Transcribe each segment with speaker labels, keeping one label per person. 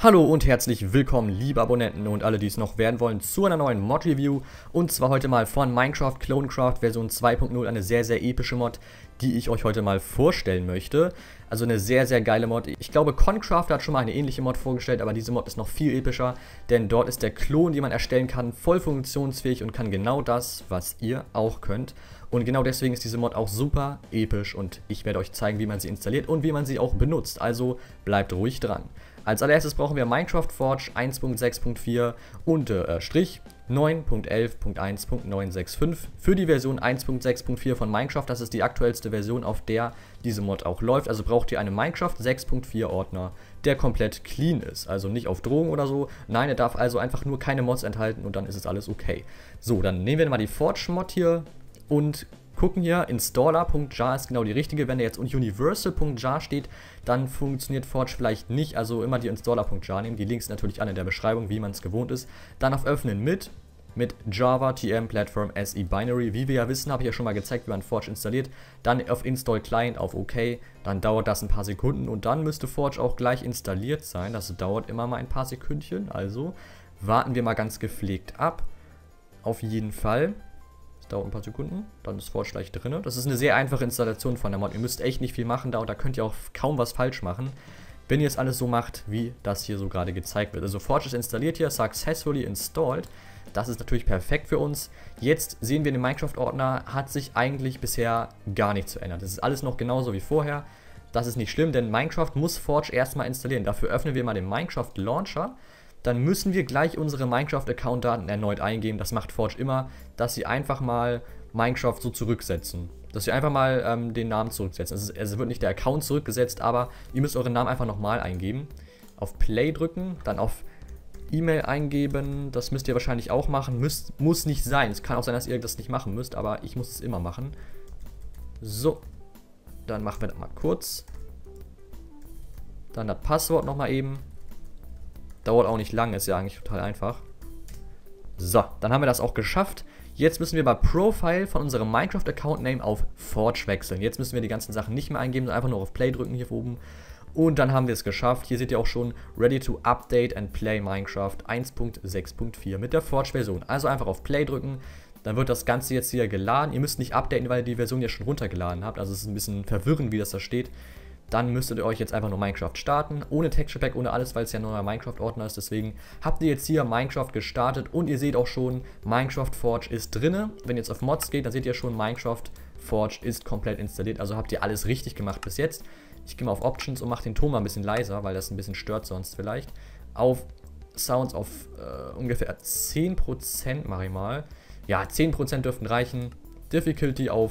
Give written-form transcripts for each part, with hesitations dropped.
Speaker 1: Hallo und herzlich willkommen, liebe Abonnenten und alle, die es noch werden wollen, zu einer neuen Mod-Review. Und zwar heute mal von Minecraft Clonecraft Version 2.0, eine sehr, sehr epische Mod, die ich euch heute mal vorstellen möchte. Also eine sehr, sehr geile Mod. Ich glaube, Concraft hat schon mal eine ähnliche Mod vorgestellt, aber diese Mod ist noch viel epischer, denn dort ist der Klon, den man erstellen kann, voll funktionsfähig und kann genau das, was ihr auch könnt. Und genau deswegen ist diese Mod auch super episch und ich werde euch zeigen, wie man sie installiert und wie man sie auch benutzt. Also bleibt ruhig dran. Als allererstes brauchen wir Minecraft Forge 1.6.4 und Strich 9.11.1.965 für die Version 1.6.4 von Minecraft. Das ist die aktuellste Version, auf der diese Mod auch läuft. Also braucht ihr einen Minecraft 6.4 Ordner, der komplett clean ist. Also nicht auf Drogen oder so. Nein, er darf also einfach nur keine Mods enthalten und dann ist es alles okay. So, dann nehmen wir mal die Forge Mod hier und gucken hier, installer.jar ist genau die richtige. Wenn da jetzt universal.jar steht, dann funktioniert Forge vielleicht nicht. Also immer die installer.jar nehmen. Die Links natürlich an in der Beschreibung, wie man es gewohnt ist. Dann auf Öffnen mit Java, TM, Platform, SE, Binary. Wie wir ja wissen, habe ich ja schon mal gezeigt, wie man Forge installiert. Dann auf Install Client, auf OK. Dann dauert das ein paar Sekunden und dann müsste Forge auch gleich installiert sein. Das dauert immer mal ein paar Sekündchen. Also warten wir mal ganz gepflegt ab. Auf jeden Fall. Dauert ein paar Sekunden, dann ist Forge gleich drin. Das ist eine sehr einfache Installation von der Mod. Ihr müsst echt nicht viel machen da und da könnt ihr auch kaum was falsch machen, wenn ihr es alles so macht, wie das hier so gerade gezeigt wird. Also Forge ist installiert hier, successfully installed. Das ist natürlich perfekt für uns. Jetzt sehen wir, in dem Minecraft-Ordner hat sich eigentlich bisher gar nichts verändert. Das ist alles noch genauso wie vorher. Das ist nicht schlimm, denn Minecraft muss Forge erstmal installieren. Dafür öffnen wir mal den Minecraft Launcher. Dann müssen wir gleich unsere Minecraft-Account-Daten erneut eingeben. Das macht Forge immer, dass sie einfach mal Minecraft so zurücksetzen. Dass sie einfach mal den Namen zurücksetzen. Es wird nicht der Account zurückgesetzt, aber ihr müsst euren Namen einfach nochmal eingeben. Auf Play drücken, dann auf E-Mail eingeben. Das müsst ihr wahrscheinlich auch machen. Muss nicht sein. Es kann auch sein, dass ihr das nicht machen müsst, aber ich muss es immer machen. So, dann machen wir das mal kurz. Dann das Passwort nochmal eben. Dauert auch nicht lange, ist ja eigentlich total einfach. So, dann haben wir das auch geschafft. Jetzt müssen wir bei Profile von unserem Minecraft-Account-Name auf Forge wechseln. Jetzt müssen wir die ganzen Sachen nicht mehr eingeben, sondern einfach nur auf Play drücken hier oben. Und dann haben wir es geschafft. Hier seht ihr auch schon Ready to Update and Play Minecraft 1.6.4 mit der Forge-Version. Also einfach auf Play drücken, dann wird das Ganze jetzt hier geladen. Ihr müsst nicht updaten, weil ihr die Version ja schon runtergeladen habt. Also es ist ein bisschen verwirrend, wie das da steht. Dann müsstet ihr euch jetzt einfach nur Minecraft starten, ohne Texture Pack, ohne alles, weil es ja nur ein Minecraft-Ordner ist. Deswegen habt ihr jetzt hier Minecraft gestartet und ihr seht auch schon, Minecraft Forge ist drinne. Wenn ihr jetzt auf Mods geht, dann seht ihr schon, Minecraft Forge ist komplett installiert. Also habt ihr alles richtig gemacht bis jetzt. Ich gehe mal auf Options und mache den Ton mal ein bisschen leiser, weil das ein bisschen stört sonst vielleicht. Auf Sounds auf ungefähr 10% mache ich mal. Ja, 10% dürften reichen. Difficulty auf,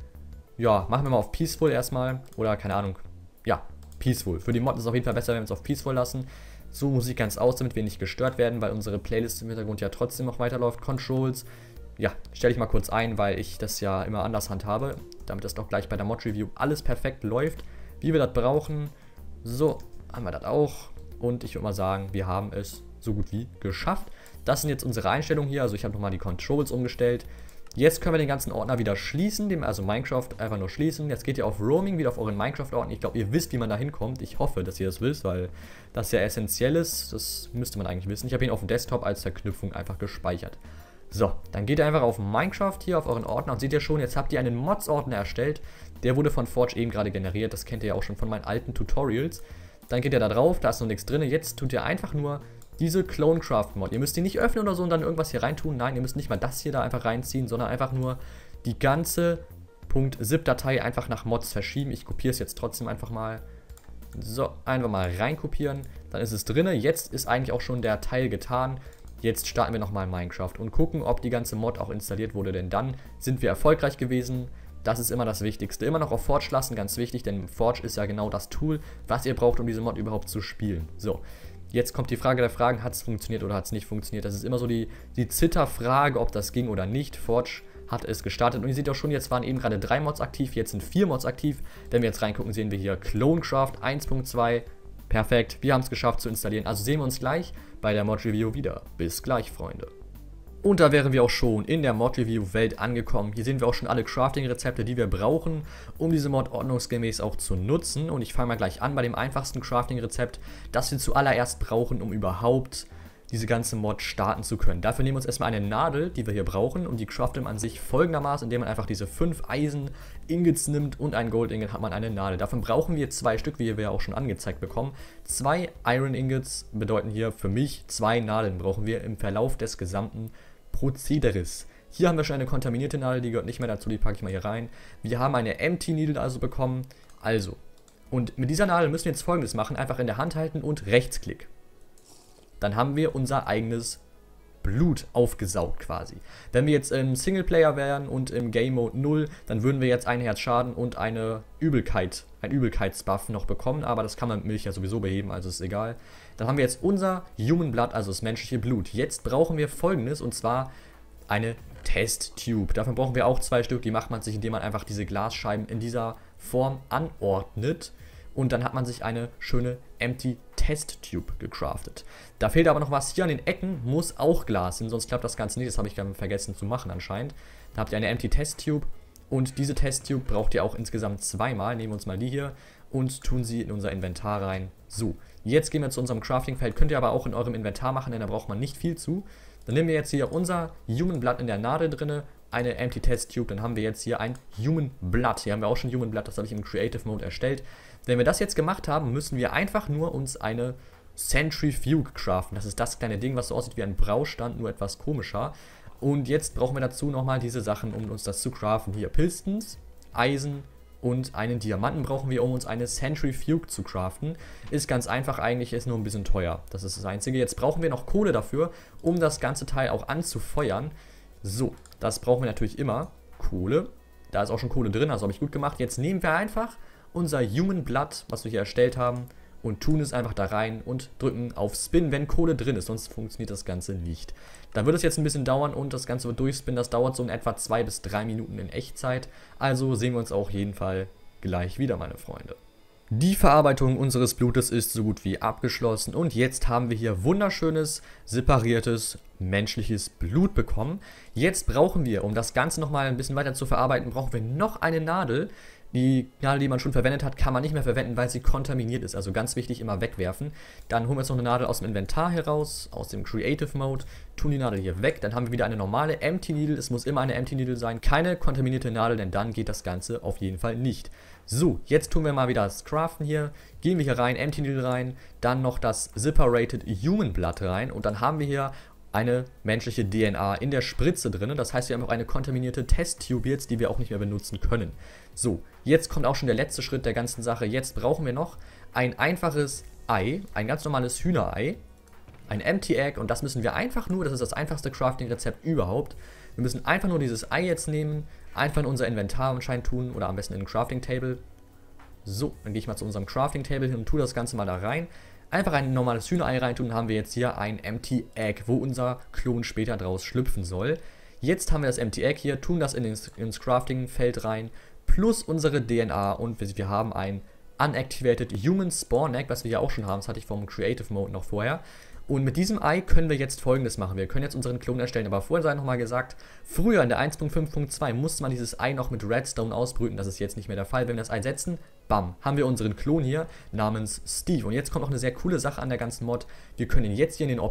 Speaker 1: ja, machen wir mal auf Peaceful erstmal. Oder keine Ahnung. Ja, Peaceful. Für die Mod ist es auf jeden Fall besser, wenn wir es auf Peaceful lassen. So Musik ganz aus, damit wir nicht gestört werden, weil unsere Playlist im Hintergrund ja trotzdem noch weiterläuft. Controls, ja, stelle ich mal kurz ein, weil ich das ja immer anders handhabe, damit das doch gleich bei der Mod-Review alles perfekt läuft, wie wir das brauchen. So, haben wir das auch. Und ich würde mal sagen, wir haben es so gut wie geschafft. Das sind jetzt unsere Einstellungen hier, also ich habe nochmal die Controls umgestellt. Jetzt können wir den ganzen Ordner wieder schließen, also Minecraft einfach nur schließen. Jetzt geht ihr auf Roaming, wieder auf euren Minecraft-Ordner. Ich glaube, ihr wisst, wie man da hinkommt. Ich hoffe, dass ihr das wisst, weil das ja essentiell ist. Das müsste man eigentlich wissen. Ich habe ihn auf dem Desktop als Verknüpfung einfach gespeichert. So, dann geht ihr einfach auf Minecraft hier, auf euren Ordner und seht ihr schon, jetzt habt ihr einen Mods-Ordner erstellt. Der wurde von Forge eben gerade generiert. Das kennt ihr ja auch schon von meinen alten Tutorials. Dann geht ihr da drauf, da ist noch nichts drin. Jetzt tut ihr einfach nur diese Clonecraft-Mod. Ihr müsst die nicht öffnen oder so und dann irgendwas hier reintun. Nein, ihr müsst nicht mal das hier da einfach reinziehen, sondern einfach nur die ganze .zip-Datei einfach nach Mods verschieben. Ich kopiere es jetzt trotzdem einfach mal. So, einfach mal reinkopieren. Dann ist es drin. Jetzt ist eigentlich auch schon der Teil getan. Jetzt starten wir nochmal Minecraft und gucken, ob die ganze Mod auch installiert wurde. Denn dann sind wir erfolgreich gewesen. Das ist immer das Wichtigste. Immer noch auf Forge lassen, ganz wichtig, denn Forge ist ja genau das Tool, was ihr braucht, um diese Mod überhaupt zu spielen. So. Jetzt kommt die Frage der Fragen, hat es funktioniert oder hat es nicht funktioniert? Das ist immer so die Zitterfrage, ob das ging oder nicht. Forge hat es gestartet und ihr seht auch schon, jetzt waren eben gerade 3 Mods aktiv, jetzt sind 4 Mods aktiv. Wenn wir jetzt reingucken, sehen wir hier Clonecraft 1.2. Perfekt, wir haben es geschafft zu installieren. Also sehen wir uns gleich bei der Mod-Review wieder. Bis gleich, Freunde. Und da wären wir auch schon in der Mod-Review-Welt angekommen. Hier sehen wir auch schon alle Crafting-Rezepte, die wir brauchen, um diese Mod ordnungsgemäß auch zu nutzen. Und ich fange mal gleich an bei dem einfachsten Crafting-Rezept, das wir zuallererst brauchen, um überhaupt diese ganze Mod starten zu können. Dafür nehmen wir uns erstmal eine Nadel, die wir hier brauchen, und die craftet man an sich folgendermaßen, indem man einfach diese 5 Eisen-Ingots nimmt und ein Gold-Ingot hat man eine Nadel. Davon brauchen wir 2 Stück, wie wir auch schon angezeigt bekommen. 2 Iron-Ingots bedeuten hier für mich 2 Nadeln brauchen wir im Verlauf des gesamten Prozederes. Hier haben wir schon eine kontaminierte Nadel, die gehört nicht mehr dazu, die packe ich mal hier rein. Wir haben eine Empty Needle also bekommen. Also, und mit dieser Nadel müssen wir jetzt Folgendes machen, einfach in der Hand halten und Rechtsklick. Dann haben wir unser eigenes Blut aufgesaugt quasi. Wenn wir jetzt im Singleplayer wären und im Game Mode 0, dann würden wir jetzt ein Herz Schaden und ein Übelkeitsbuff noch bekommen, aber das kann man mit Milch ja sowieso beheben, also ist egal. Dann haben wir jetzt unser Human Blood, also das menschliche Blut. Jetzt brauchen wir Folgendes, und zwar eine Test-Tube. Davon brauchen wir auch 2 Stück, die macht man sich, indem man einfach diese Glasscheiben in dieser Form anordnet. Und dann hat man sich eine schöne Empty Test Tube gecraftet. Da fehlt aber noch was. Hier an den Ecken muss auch Glas sein, sonst klappt das Ganze nicht. Das habe ich vergessen zu machen anscheinend. Da habt ihr eine Empty Test Tube und diese Test Tube braucht ihr auch insgesamt 2-mal. Nehmen wir uns mal die hier und tun sie in unser Inventar rein. So, jetzt gehen wir zu unserem Crafting-Feld. Könnt ihr aber auch in eurem Inventar machen, denn da braucht man nicht viel zu. Dann nehmen wir jetzt hier unser Human Blood in der Nadel drin, eine Empty Test Tube, dann haben wir jetzt hier ein Human Blood. Hier haben wir auch schon Human Blood, das habe ich im Creative Mode erstellt. Wenn wir das jetzt gemacht haben, müssen wir einfach nur uns eine Centrifuge craften. Das ist das kleine Ding, was so aussieht wie ein Braustand, nur etwas komischer. Und jetzt brauchen wir dazu nochmal diese Sachen, um uns das zu craften. Hier Pistons, Eisen und einen Diamanten brauchen wir, um uns eine Centrifuge zu craften. Ist ganz einfach eigentlich, ist nur ein bisschen teuer. Das ist das Einzige. Jetzt brauchen wir noch Kohle dafür, um das ganze Teil auch anzufeuern. So, das brauchen wir natürlich immer. Kohle. Da ist auch schon Kohle drin, also habe ich gut gemacht. Jetzt nehmen wir einfach unser Human Blood, was wir hier erstellt haben, und tun es einfach da rein und drücken auf Spin, wenn Kohle drin ist, sonst funktioniert das Ganze nicht. Da wird es jetzt ein bisschen dauern und das Ganze wird durchspinnen. Das dauert so in etwa 2 bis 3 Minuten in Echtzeit. Also sehen wir uns auch jeden Fall gleich wieder, meine Freunde. Die Verarbeitung unseres Blutes ist so gut wie abgeschlossen und jetzt haben wir hier wunderschönes, separiertes, menschliches Blut bekommen. Jetzt brauchen wir, um das Ganze nochmal ein bisschen weiter zu verarbeiten, brauchen wir noch eine Nadel. Die Nadel, die man schon verwendet hat, kann man nicht mehr verwenden, weil sie kontaminiert ist. Also ganz wichtig, immer wegwerfen. Dann holen wir jetzt noch eine Nadel aus dem Inventar heraus, aus dem Creative Mode, tun die Nadel hier weg. Dann haben wir wieder eine normale Empty Needle. Es muss immer eine Empty Needle sein, keine kontaminierte Nadel, denn dann geht das Ganze auf jeden Fall nicht. So, jetzt tun wir mal wieder das Craften hier. Gehen wir hier rein, Empty Needle rein, dann noch das Separated Human Blood rein und dann haben wir hier eine menschliche DNA in der Spritze drin. Das heißt, wir haben auch eine kontaminierte Testtube jetzt, die wir auch nicht mehr benutzen können. So, jetzt kommt auch schon der letzte Schritt der ganzen Sache. Jetzt brauchen wir noch ein einfaches Ei, ein ganz normales Hühnerei, ein Empty Egg und das müssen wir einfach nur, das ist das einfachste Crafting-Rezept überhaupt. Wir müssen einfach nur dieses Ei jetzt nehmen, einfach in unser Inventar anscheinend tun oder am besten in ein Crafting Table. So, dann gehe ich mal zu unserem Crafting Table hin und tue das Ganze mal da rein. Einfach ein normales Hühnerei reintun, haben wir jetzt hier ein Empty Egg, wo unser Klon später draus schlüpfen soll. Jetzt haben wir das Empty Egg hier, tun das ins Crafting-Feld rein, plus unsere DNA und wir haben ein Unactivated Human Spawn Egg, was wir ja auch schon haben, das hatte ich vom Creative Mode noch vorher. Und mit diesem Ei können wir jetzt Folgendes machen. Wir können jetzt unseren Klon erstellen, aber vorhin sei nochmal gesagt, früher in der 1.5.2 musste man dieses Ei noch mit Redstone ausbrüten. Das ist jetzt nicht mehr der Fall. Wenn wir das Ei setzen, bam, haben wir unseren Klon hier namens Steve. Und jetzt kommt noch eine sehr coole Sache an der ganzen Mod. Wir können ihn jetzt hier in den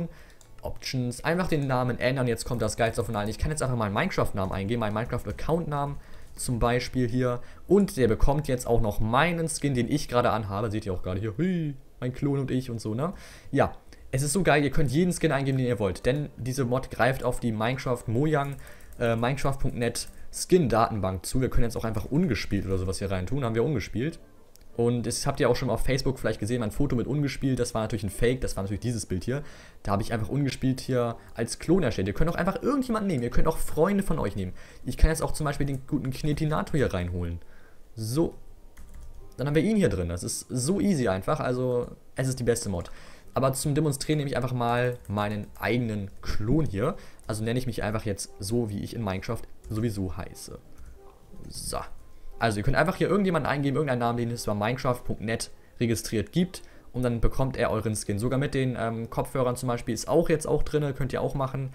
Speaker 1: Options einfach den Namen ändern. Jetzt kommt das Geilste von allen. Ich kann jetzt einfach mal einen Minecraft-Namen eingeben, meinen Minecraft-Account-Namen zum Beispiel hier. Und der bekommt jetzt auch noch meinen Skin, den ich gerade anhabe. Seht ihr auch gerade hier, hui, mein Klon und ich und so, ne? Ja. Es ist so geil, ihr könnt jeden Skin eingeben, den ihr wollt, denn diese Mod greift auf die Minecraft Mojang, Minecraft.net Skin-Datenbank zu. Wir können jetzt auch einfach ungespielt oder sowas hier rein tun, haben wir ungespielt. Und das habt ihr auch schon auf Facebook vielleicht gesehen, mein Foto mit ungespielt, das war natürlich ein Fake, das war natürlich dieses Bild hier. Da habe ich einfach ungespielt hier als Klon erstellt. Ihr könnt auch einfach irgendjemanden nehmen, ihr könnt auch Freunde von euch nehmen. Ich kann jetzt auch zum Beispiel den guten Knetinator hier reinholen. So, dann haben wir ihn hier drin, das ist so easy einfach, also es ist die beste Mod. Aber zum Demonstrieren nehme ich einfach mal meinen eigenen Klon hier. Also nenne ich mich einfach jetzt so, wie ich in Minecraft sowieso heiße. So. Also ihr könnt einfach hier irgendjemanden eingeben, irgendeinen Namen, den es bei Minecraft.net registriert gibt. Und dann bekommt er euren Skin. Sogar mit den Kopfhörern zum Beispiel ist auch jetzt auch drin, könnt ihr auch machen.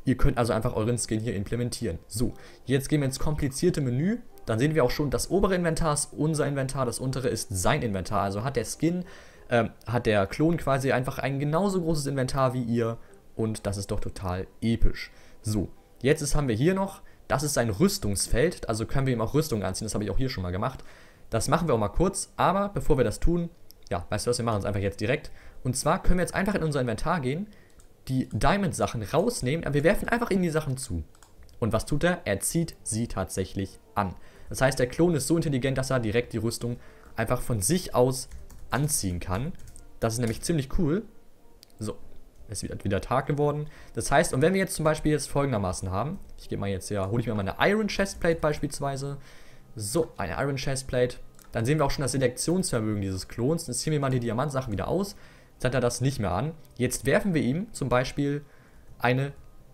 Speaker 1: Ihr könnt also einfach euren Skin hier implementieren. So, jetzt gehen wir ins komplizierte Menü. Dann sehen wir auch schon, das obere Inventar ist unser Inventar, das untere ist sein Inventar. Also hat der Skin, hat der Klon quasi einfach ein genauso großes Inventar wie ihr. Und das ist doch total episch. So, jetzt haben wir hier noch, das ist sein Rüstungsfeld. Also können wir ihm auch Rüstung anziehen, das habe ich auch hier schon mal gemacht. Das machen wir auch mal kurz, aber bevor wir das tun, ja, weißt du was, wir machen es einfach jetzt direkt. Und zwar können wir jetzt einfach in unser Inventar gehen, die Diamond-Sachen rausnehmen, aber wir werfen einfach in die Sachen zu. Und was tut er? Er zieht sie tatsächlich an. Das heißt, der Klon ist so intelligent, dass er direkt die Rüstung einfach von sich aus anziehen kann. Das ist nämlich ziemlich cool. So, es ist wieder Tag geworden. Das heißt, und wenn wir jetzt zum Beispiel jetzt folgendermaßen haben, ich gehe mal jetzt hier, hole ich mir mal eine Iron Chestplate beispielsweise. So, eine Iron Chestplate. Dann sehen wir auch schon das Selektionsvermögen dieses Klons. Jetzt ziehen wir mal die Diamantsachen wieder aus. Jetzt hat er das nicht mehr an. Jetzt werfen wir ihm zum Beispiel eine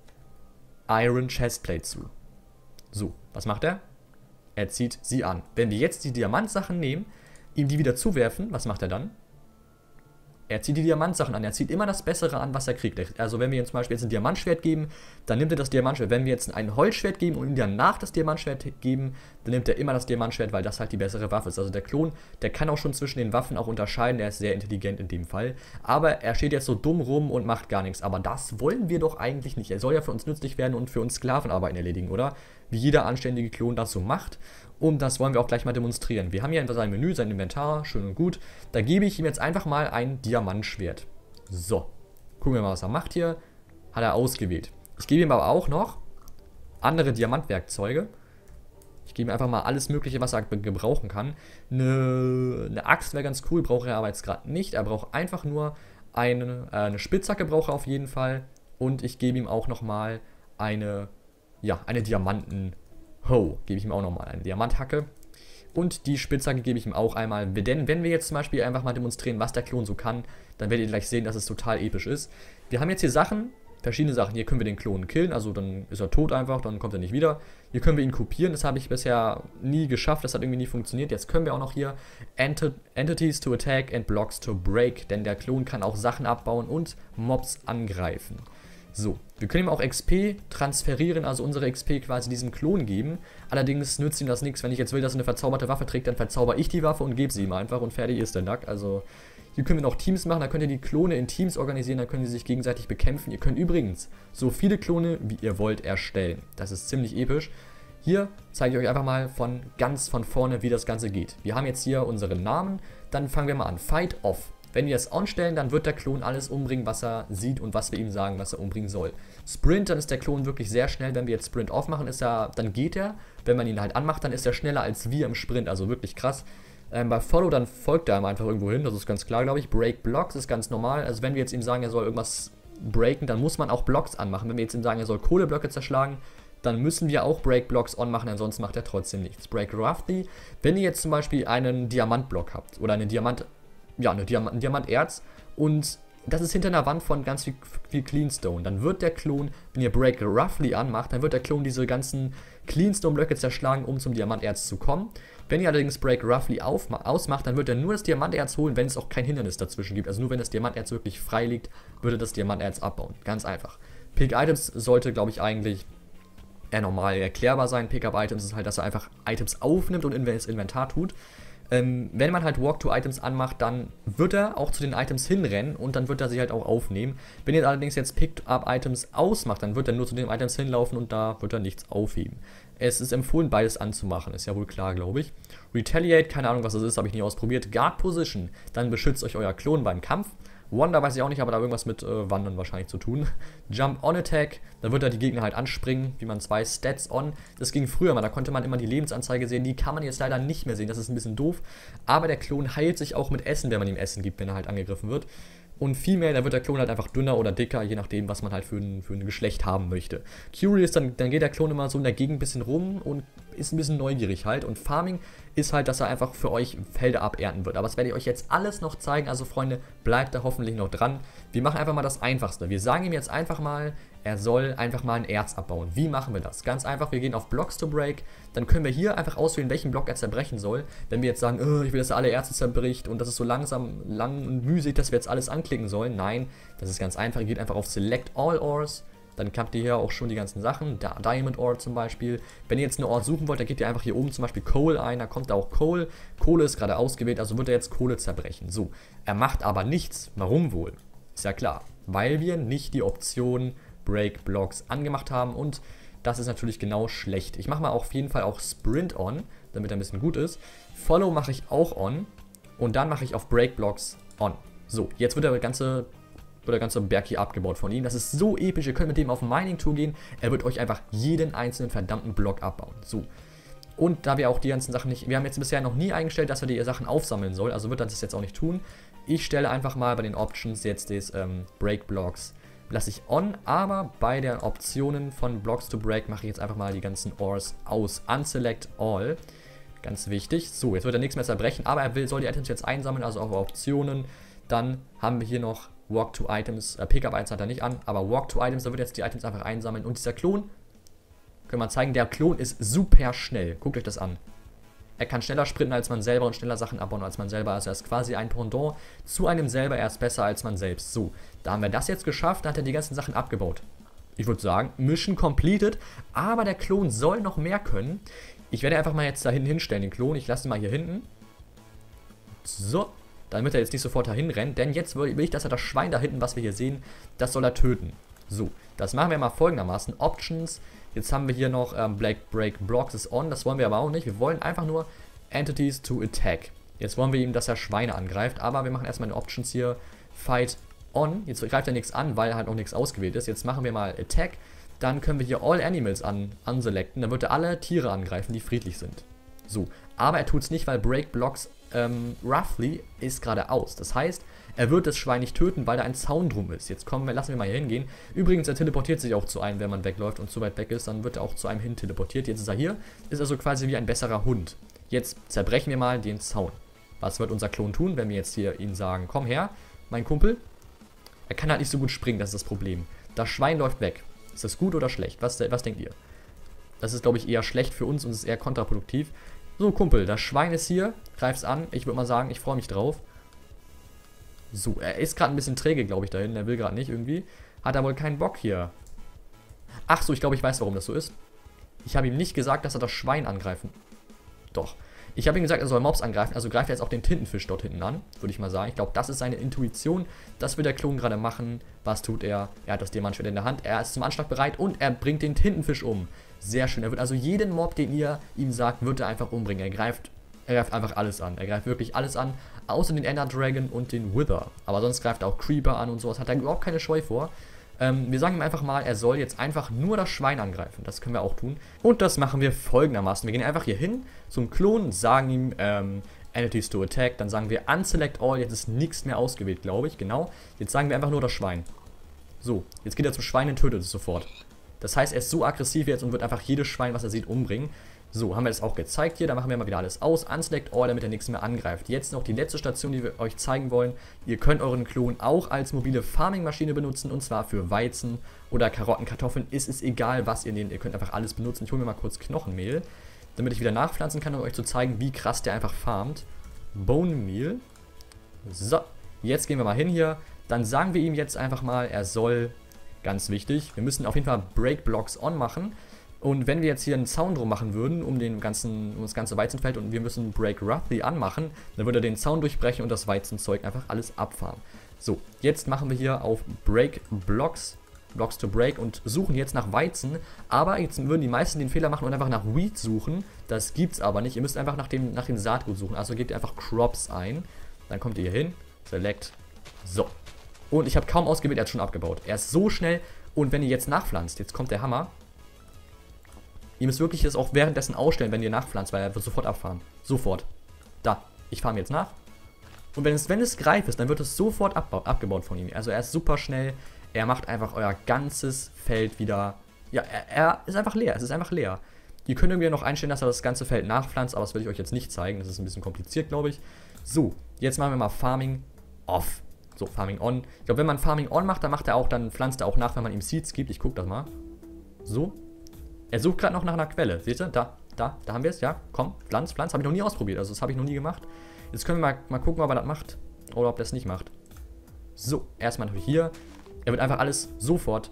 Speaker 1: Iron Chestplate zu. So, was macht er? Er zieht sie an. Wenn wir jetzt die Diamantsachen nehmen, ihm die wieder zuwerfen, was macht er dann? Er zieht die Diamantsachen an. Er zieht immer das Bessere an, was er kriegt. Also wenn wir ihm zum Beispiel jetzt ein Diamantschwert geben, dann nimmt er das Diamantschwert. Wenn wir jetzt ein Holzschwert geben und ihm danach das Diamantschwert geben, dann nimmt er immer das Diamantschwert, weil das halt die bessere Waffe ist. Also der Klon, der kann auch schon zwischen den Waffen auch unterscheiden. Der ist sehr intelligent in dem Fall. Aber er steht jetzt so dumm rum und macht gar nichts. Aber das wollen wir doch eigentlich nicht. Er soll ja für uns nützlich werden und für uns Sklavenarbeiten erledigen, oder? Wie jeder anständige Klon das so macht. Und das wollen wir auch gleich mal demonstrieren. Wir haben hier sein Menü, sein Inventar, schön und gut. Da gebe ich ihm jetzt einfach mal ein Diamantschwert. So, gucken wir mal, was er macht hier. Hat er ausgewählt. Ich gebe ihm aber auch noch andere Diamantwerkzeuge. Ich gebe ihm einfach mal alles mögliche, was er gebrauchen kann. Eine Axt wäre ganz cool, braucht er aber jetzt gerade nicht. Er braucht einfach nur eine Spitzhacke braucht er auf jeden Fall. Und ich gebe ihm auch nochmal eine Diamanten gebe ich ihm auch nochmal eine Diamanthacke. Und die Spitzhacke gebe ich ihm auch einmal. Denn wenn wir jetzt zum Beispiel einfach mal demonstrieren, was der Klon so kann, dann werdet ihr gleich sehen, dass es total episch ist. Wir haben jetzt hier verschiedene Sachen. Hier können wir den Klon killen, also dann ist er tot einfach, dann kommt er nicht wieder. Hier können wir ihn kopieren, das habe ich bisher nie geschafft, das hat irgendwie nie funktioniert. Jetzt können wir auch noch hier Entities to attack and blocks to break, denn der Klon kann auch Sachen abbauen und Mobs angreifen. So, wir können ihm auch XP transferieren, also unsere XP quasi diesem Klon geben. Allerdings nützt ihm das nichts. Wenn ich jetzt will, dass er eine verzauberte Waffe trägt, dann verzauber ich die Waffe und gebe sie ihm einfach und fertig ist der Nack. Also hier können wir noch Teams machen, da könnt ihr die Klone in Teams organisieren, da können sie sich gegenseitig bekämpfen. Ihr könnt übrigens so viele Klone, wie ihr wollt, erstellen. Das ist ziemlich episch. Hier zeige ich euch einfach mal ganz von vorne, wie das Ganze geht. Wir haben jetzt hier unseren Namen, dann fangen wir mal an. Fight Off. Wenn wir es on stellen, dann wird der Klon alles umbringen, was er sieht und was wir ihm sagen, was er umbringen soll. Sprint, dann ist der Klon wirklich sehr schnell. Wenn wir jetzt Sprint off machen, dann geht er. Wenn man ihn halt anmacht, dann ist er schneller als wir im Sprint. Also wirklich krass. Bei Follow, dann folgt er ihm einfach irgendwo hin. Das ist ganz klar, glaube ich. Break Blocks ist ganz normal. Also wenn wir jetzt ihm sagen, er soll irgendwas breaken, dann muss man auch Blocks anmachen. Wenn wir jetzt ihm sagen, er soll Kohleblöcke zerschlagen, dann müssen wir auch Break Blocks on machen, ansonsten macht er trotzdem nichts. Break Roughly, wenn ihr jetzt zum Beispiel einen Diamantblock habt oder ein Diamanterz und das ist hinter einer Wand von ganz viel Cleanstone, dann wird der Klon, wenn ihr Break Roughly anmacht, dann wird der Klon diese ganzen Cleanstone-Blöcke zerschlagen, um zum Diamanterz zu kommen. Wenn ihr allerdings Break Roughly ausmacht, dann wird er nur das Diamanterz holen, wenn es auch kein Hindernis dazwischen gibt. Also nur wenn das Diamanterz wirklich frei liegt, würde das Diamanterz abbauen. Ganz einfach. Pick Items sollte, glaube ich, eigentlich eher normal erklärbar sein. Pickup Items ist halt, dass er einfach Items aufnimmt und ins Inventar tut. Wenn man halt Walk to Items anmacht, dann wird er auch zu den Items hinrennen und dann wird er sie halt auch aufnehmen. Wenn ihr allerdings jetzt Picked Up Items ausmacht, dann wird er nur zu den Items hinlaufen und da wird er nichts aufheben. Es ist empfohlen, beides anzumachen, ist ja wohl klar, glaube ich. Retaliate, keine Ahnung, was das ist, habe ich nie ausprobiert. Guard Position, dann beschützt euch euer Klon beim Kampf. Wander weiß ich auch nicht, aber da irgendwas mit Wandern wahrscheinlich zu tun. Jump on Attack, da wird er die Gegner halt anspringen, wie man es weiß. Stats on, das ging früher mal, da konnte man immer die Lebensanzeige sehen, die kann man jetzt leider nicht mehr sehen, das ist ein bisschen doof. Aber der Klon heilt sich auch mit Essen, wenn man ihm Essen gibt, wenn er halt angegriffen wird. Und Female, da wird der Klon halt einfach dünner oder dicker, je nachdem, was man halt für ein Geschlecht haben möchte. Curious, dann geht der Klon immer so in der Gegend ein bisschen rum und ist ein bisschen neugierig halt. Und Farming ist halt, dass er einfach für euch Felder abernten wird. Aber das werde ich euch jetzt alles noch zeigen. Also Freunde, bleibt da hoffentlich noch dran. Wir machen einfach mal das Einfachste. Wir sagen ihm jetzt einfach mal, er soll einfach mal ein Erz abbauen. Wie machen wir das? Ganz einfach, wir gehen auf Blocks to Break. Dann können wir hier einfach auswählen, welchen Block er zerbrechen soll. Wenn wir jetzt sagen, ich will, dass er alle Erze zerbricht und das ist so lang und mühsig, dass wir jetzt alles anklicken sollen. Nein, das ist ganz einfach. Ihr geht einfach auf Select All Ores Dann habt ihr hier auch schon die ganzen Sachen. Diamond Ore zum Beispiel. Wenn ihr jetzt eine Ore suchen wollt, dann gebt ihr einfach hier oben zum Beispiel Coal ein. Da kommt da auch Coal. Kohle ist gerade ausgewählt, also wird er jetzt Kohle zerbrechen. So, er macht aber nichts. Warum wohl? Ist ja klar. Weil wir nicht die Option Break Blocks angemacht haben und das ist natürlich genau schlecht. Ich mache mal auf jeden Fall auch Sprint on, damit er ein bisschen gut ist. Follow mache ich auch on und dann mache ich auf Break Blocks on. So, jetzt wird der ganze Berg hier abgebaut von ihm. Das ist so episch. Ihr könnt mit dem auf Mining-Tour gehen. Er wird euch einfach jeden einzelnen verdammten Block abbauen. So. Und da wir auch die ganzen Sachen nicht... Wir haben jetzt bisher noch nie eingestellt, dass er die Sachen aufsammeln soll. Also wird er das jetzt auch nicht tun. Ich stelle einfach mal bei den Options jetzt das Break Blocks. Lasse ich on, aber bei den Optionen von Blocks to Break mache ich jetzt einfach mal die ganzen Ores aus. Unselect all. Ganz wichtig. So, jetzt wird er nichts mehr zerbrechen, aber er soll die Items jetzt einsammeln, also auf Optionen. Dann haben wir hier noch Walk to Items. Pickup 1 hat er nicht an, aber Walk to Items, da wird jetzt die Items einfach einsammeln. Und dieser Klon, können wir zeigen, der Klon ist super schnell. Guckt euch das an. Er kann schneller sprinten als man selber und schneller Sachen abbauen als man selber. Also er ist quasi ein Pendant zu einem selber. Er ist besser als man selbst. So, da haben wir das jetzt geschafft. Da hat er die ganzen Sachen abgebaut. Ich würde sagen, Mission completed. Aber der Klon soll noch mehr können. Ich werde einfach mal jetzt da hinten hinstellen, den Klon. Ich lasse ihn mal hier hinten. So, damit er jetzt nicht sofort dahin rennt. Denn jetzt will ich, dass er das Schwein da hinten, was wir hier sehen, das soll er töten. So, das machen wir mal folgendermaßen. Options. Jetzt haben wir hier noch Break Blocks is on. Das wollen wir aber auch nicht. Wir wollen einfach nur Entities to attack. Jetzt wollen wir ihm, dass er Schweine angreift. Aber wir machen erstmal in Options hier Fight on. Jetzt greift er nichts an, weil halt noch nichts ausgewählt ist. Jetzt machen wir mal Attack. Dann können wir hier All Animals unselecten. Dann wird er alle Tiere angreifen, die friedlich sind. So. Aber er tut es nicht, weil Break Blocks roughly ist gerade aus. Das heißt, er wird das Schwein nicht töten, weil da ein Zaun drum ist. Jetzt lassen wir mal hier hingehen. Übrigens, er teleportiert sich auch zu einem, wenn man wegläuft und zu weit weg ist, dann wird er auch zu einem hin teleportiert. Jetzt ist er hier, ist also quasi wie ein besserer Hund. Jetzt zerbrechen wir mal den Zaun. Was wird unser Klon tun, wenn wir jetzt hier ihm sagen, komm her, mein Kumpel? Er kann halt nicht so gut springen, das ist das Problem. Das Schwein läuft weg. Ist das gut oder schlecht? Was denkt ihr? Das ist, glaube ich, eher schlecht für uns und ist eher kontraproduktiv. So, Kumpel, das Schwein ist hier. Greif's an. Ich würde mal sagen, ich freue mich drauf. So, er ist gerade ein bisschen träge, glaube ich, da hinten. Er will gerade nicht irgendwie. Hat er wohl keinen Bock hier. Ach so, ich glaube, ich weiß, warum das so ist. Ich habe ihm nicht gesagt, dass er das Schwein angreifen. Doch. Ich habe ihm gesagt, er soll Mobs angreifen. Also greift er jetzt auch den Tintenfisch dort hinten an, würde ich mal sagen. Ich glaube, das ist seine Intuition. Das will der Klon gerade machen. Was tut er? Er hat das Diamantschwert in der Hand. Er ist zum Anschlag bereit und er bringt den Tintenfisch um. Sehr schön. Er wird also jeden Mob, den ihr ihm sagt, wird er einfach umbringen. Er greift einfach alles an. Er greift wirklich alles an. Außer den Ender Dragon und den Wither. Aber sonst greift er auch Creeper an und sowas. Hat er überhaupt keine Scheu vor. Wir sagen ihm einfach mal, er soll jetzt einfach nur das Schwein angreifen. Das können wir auch tun. Und das machen wir folgendermaßen. Wir gehen einfach hier hin zum Klon, sagen ihm Entities to attack. Dann sagen wir unselect all. Jetzt ist nichts mehr ausgewählt, glaube ich. Genau. Jetzt sagen wir einfach nur das Schwein. So, jetzt geht er zum Schwein und tötet es sofort. Das heißt, er ist so aggressiv jetzt und wird einfach jedes Schwein, was er sieht, umbringen. So, haben wir das auch gezeigt hier. Dann machen wir mal wieder alles aus. Unselect all, damit er nichts mehr angreift. Jetzt noch die letzte Station, die wir euch zeigen wollen. Ihr könnt euren Klon auch als mobile Farming-Maschine benutzen. Und zwar für Weizen oder Karotten, Kartoffeln. Ist es egal, was ihr nehmt. Ihr könnt einfach alles benutzen. Ich hole mir mal kurz Knochenmehl, damit ich wieder nachpflanzen kann, um euch zu zeigen, wie krass der einfach farmt. Bone Meal. So, jetzt gehen wir mal hin hier. Dann sagen wir ihm jetzt einfach mal, er soll, ganz wichtig, wir müssen auf jeden Fall Break Blocks on machen. Und wenn wir jetzt hier einen Zaun drum machen würden, um das ganze Weizenfeld und wir müssen Break Roughly anmachen, dann würde er den Zaun durchbrechen und das Weizenzeug einfach alles abfahren. So, jetzt machen wir hier auf Break Blocks to Break und suchen jetzt nach Weizen. Aber jetzt würden die meisten den Fehler machen und einfach nach Wheat suchen. Das gibt's aber nicht. Ihr müsst einfach nach dem Saatgut suchen. Also gebt ihr einfach Crops ein. Dann kommt ihr hier hin. Select. So. Und ich habe kaum ausgewählt, er hat schon abgebaut. Er ist so schnell. Und wenn ihr jetzt nachpflanzt, jetzt kommt der Hammer. Ihr müsst wirklich das auch währenddessen ausstellen, wenn ihr nachpflanzt, weil er wird sofort abfahren. Sofort. Da. Ich fahre jetzt nach. Und wenn es greif ist, dann wird es sofort abgebaut von ihm. Also er ist super schnell. Er macht einfach euer ganzes Feld wieder. Ja, er ist einfach leer. Es ist einfach leer. Ihr könnt irgendwie noch einstellen, dass er das ganze Feld nachpflanzt, aber das will ich euch jetzt nicht zeigen. Das ist ein bisschen kompliziert, glaube ich. So, jetzt machen wir mal Farming off. So, Farming on. Ich glaube, wenn man Farming on macht, dann pflanzt er auch nach, wenn man ihm Seeds gibt. Ich gucke das mal. So. Er sucht gerade noch nach einer Quelle. Seht ihr? Da haben wir es. Ja, komm, pflanz. Habe ich noch nie ausprobiert. Also das habe ich noch nie gemacht. Jetzt können wir mal gucken, ob er das macht. Oder ob er es nicht macht. So, erstmal hier. Er wird einfach alles sofort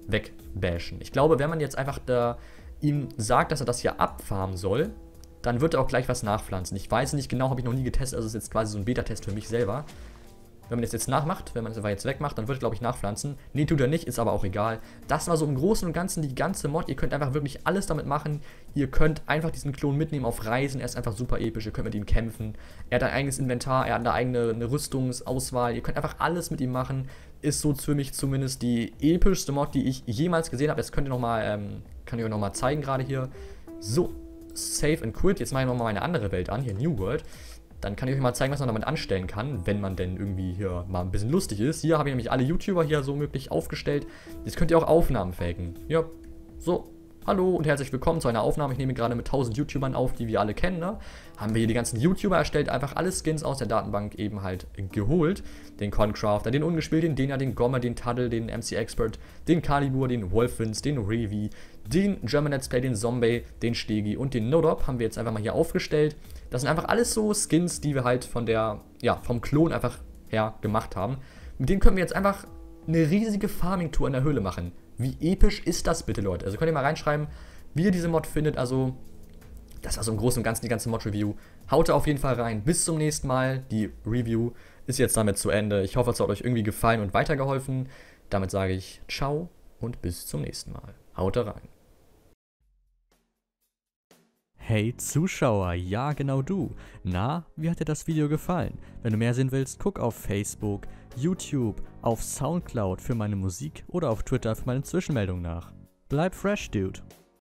Speaker 1: wegbashen. Ich glaube, wenn man jetzt einfach da ihm sagt, dass er das hier abfarmen soll, dann wird er auch gleich was nachpflanzen. Ich weiß nicht genau, habe ich noch nie getestet, also ist jetzt quasi so ein Beta-Test für mich selber. Wenn man das jetzt nachmacht, wenn man es aber jetzt wegmacht, dann wird er, glaube ich, nachpflanzen. Nee, tut er nicht, ist aber auch egal. Das war so im Großen und Ganzen die ganze Mod. Ihr könnt einfach wirklich alles damit machen. Ihr könnt einfach diesen Klon mitnehmen auf Reisen. Er ist einfach super episch. Ihr könnt mit ihm kämpfen. Er hat ein eigenes Inventar. Er hat eine eigene Rüstungsauswahl. Ihr könnt einfach alles mit ihm machen. Ist so für mich zumindest die epischste Mod, die ich jemals gesehen habe. Das könnt ihr nochmal, kann ich euch nochmal zeigen gerade hier. So, Save and Quit. Jetzt mache ich nochmal meine andere Welt an, hier New World. Dann kann ich euch mal zeigen, was man damit anstellen kann, wenn man denn irgendwie hier mal ein bisschen lustig ist. Hier habe ich nämlich alle YouTuber hier so möglich aufgestellt. Jetzt könnt ihr auch Aufnahmen faken. Ja, so. Hallo und herzlich willkommen zu einer Aufnahme. Ich nehme gerade mit 1000 YouTubern auf, die wir alle kennen, ne? Haben wir hier die ganzen YouTuber erstellt, einfach alle Skins aus der Datenbank eben halt geholt. Den Concrafter, den Ungespielt, den Dena, den Gommer, den Tuddle, den MC Expert, den Calibur, den Wolfins, den Revi, den German Let's Play, den Zombie, den Stegi und den Nodop haben wir jetzt einfach mal hier aufgestellt. Das sind einfach alles so Skins, die wir halt von der, ja, vom Klon einfach her gemacht haben. Mit denen können wir jetzt einfach eine riesige Farming-Tour in der Höhle machen. Wie episch ist das bitte, Leute? Also könnt ihr mal reinschreiben, wie ihr diese Mod findet. Also, das war so im Großen und Ganzen die ganze Mod-Review. Haut da auf jeden Fall rein. Bis zum nächsten Mal. Die Review ist jetzt damit zu Ende. Ich hoffe, es hat euch irgendwie gefallen und weitergeholfen. Damit sage ich ciao und bis zum nächsten Mal. Haut da rein.
Speaker 2: Hey Zuschauer, ja genau du. Na, wie hat dir das Video gefallen? Wenn du mehr sehen willst, guck auf Facebook, YouTube, auf Soundcloud für meine Musik oder auf Twitter für meine Zwischenmeldung nach. Bleib fresh, Dude.